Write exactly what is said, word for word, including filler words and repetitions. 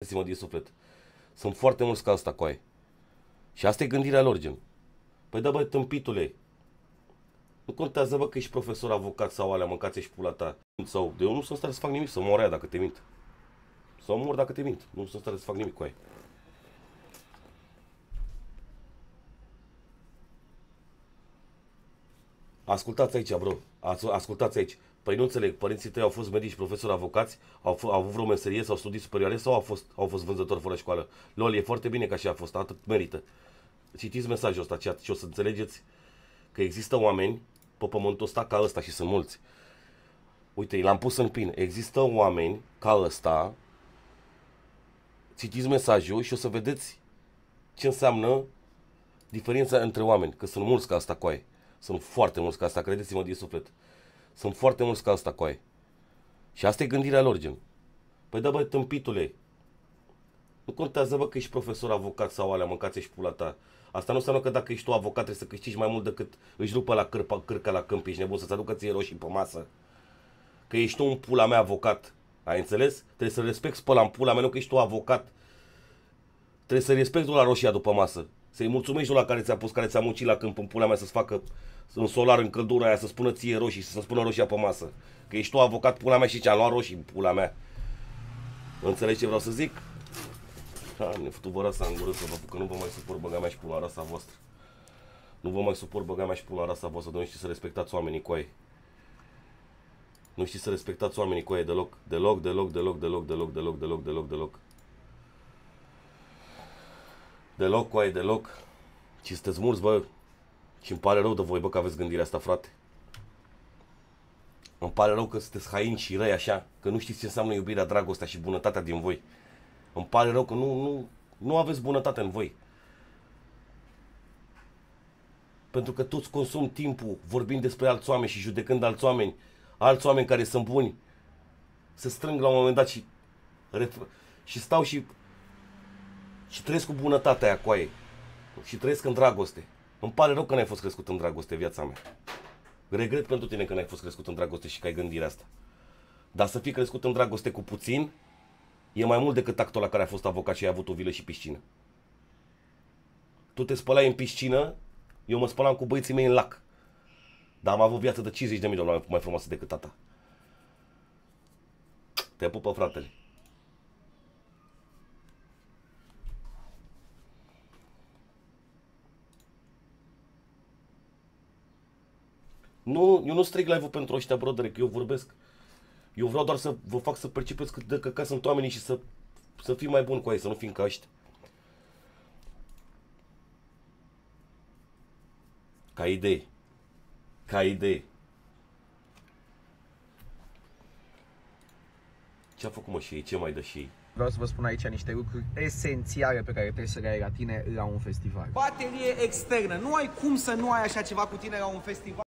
credeți-mă din suflet. Sunt foarte mulți ca ăsta, coaie. Și asta e gândirea lor, gen. Păi da, băi, tâmpitule. Nu contează, bă, că ești profesor, avocat sau alea, mâncați și pula ta. Sau, de eu nu sunt în stare să fac nimic, să mor aia dacă te mint. Sau mor dacă te mint. Nu sunt în stare să fac nimic cu aia. Ascultați aici, bro. Ascultați aici. Păi nu înțeleg, părinții tăi au fost medici, profesori, avocați, au, au avut vreo meserie sau studii superioare sau au fost, au fost vânzători fără școală? Lol, e foarte bine că așa a fost, atât merită. Citiți mesajul ăsta, chat, și o să înțelegeți că există oameni pe pământul ăsta ca ăsta și sunt mulți. Uite, l-am pus în pin. Există oameni ca ăsta. Citiți mesajul și o să vedeți ce înseamnă diferența între oameni. Că sunt mulți ca asta, coaie. Sunt foarte mulți ca asta, credeți-mă din suflet. Sunt foarte mulți ca asta, coaie. Și asta e gândirea lor, gen. Păi da, băi, tâmpitule. Nu contează, bă, că ești profesor, avocat sau alea, mâncați și pula ta. Asta nu înseamnă că dacă ești tu avocat trebuie să câștigi mai mult decât își rupă la cârpa, cârca la câmp, ești nebun, să-ți aducă ție roșii pe masă. Că ești tu un pula mea avocat. Ai înțeles? Trebuie să respecti pe ăla în pula mea, nu că ești tu avocat. Trebuie să respecti la roșia după masă. Să-i mulțumești la care ți-a pus, care ți-a muncit la câmp în pula mea să-ți facă în solar, în căldura aia, să spună ție roșii și să spună roșia pe masă. Că ești tu avocat, pula mea, și ce-am luat roșii în pula mea. Înțelegi ce vreau să zic? Doamne, fătu vă rasa în gură să vă că nu vă mai suport băga mea și pula rasa voastră. Nu vă mai suport băga mea și pula rasa voastră, nu știți să respectați oamenii, coaie. Nu știți să respectați oamenii, coaie, deloc. Deloc, deloc, deloc, deloc, deloc, deloc, deloc, deloc, deloc. Deloc, coaie, deloc. Și sunteți mulți, bă. Și îmi pare rău de voi, bă, că aveți gândirea asta, frate. Îmi pare rău că sunteți haini și răi așa, că nu știți ce înseamnă iubirea, dragostea și bunătatea din voi. Îmi pare rău că nu, nu, nu aveți bunătate în voi. Pentru că toți consum timpul vorbind despre alți oameni și judecând alți oameni, alți oameni care sunt buni, se strâng la un moment dat și, și stau și, și trăiesc cu bunătatea aia, coaie. Și trăiesc în dragoste. Îmi pare rău că n-ai fost crescut în dragoste, viața mea. Regret pentru tine că n-ai fost crescut în dragoste și că ai gândirea asta. Dar să fii crescut în dragoste cu puțin e mai mult decât actul la care ai fost avocat și ai avut o vilă și piscină. Tu te spălai în piscină, eu mă spălam cu băieții mei în lac. Dar am avut viață de cincizeci de mii de ori mai frumoasă decât tata. Te pupă, fratele. Nu, eu nu strig live-ul pentru ăștia, brodere, că eu vorbesc. Eu vreau doar să vă fac să percepeți cât de căcat sunt oamenii și să, să fii mai bun cu ei, să nu fim ca ăștia. Ca idee. Ca idee. Ce-a făcut, mă, și ei? Ce mai dă și ei? Vreau să vă spun aici niște lucruri esențiale pe care trebuie să le ai la tine la un festival. Baterie externă. Nu ai cum să nu ai așa ceva cu tine la un festival.